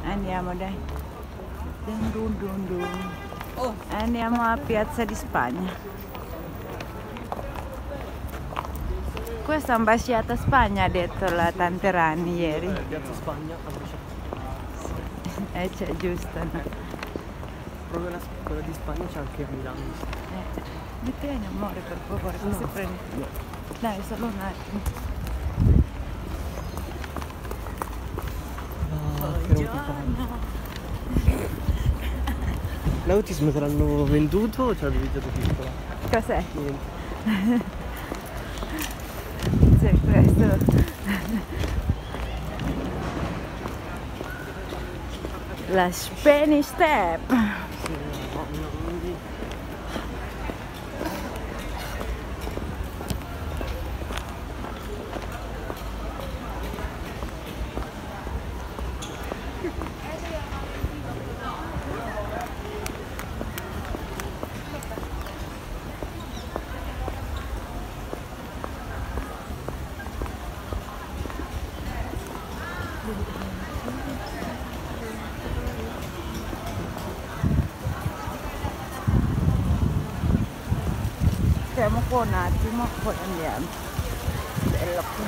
Andiamo dai. Dun dun dun dun. Andiamo a Piazza di Spagna. Questa è ambasciata Spagna, ha detto la tante Rani ieri. Piazza Spagna, C'è giusto, no? proprio quella di Spagna c'è anche a Milano. Mi tieni amore per favore, che si prende. Dai, solo un attimo. L'autismo te l'hanno venduto o ce l'avevi già da piccola? Cos'è? Niente. C'è questo. La Spanish Step. Stiamo qua un attimo, poi andiamo. Bello qui.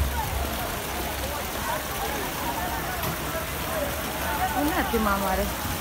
Un attimo amore.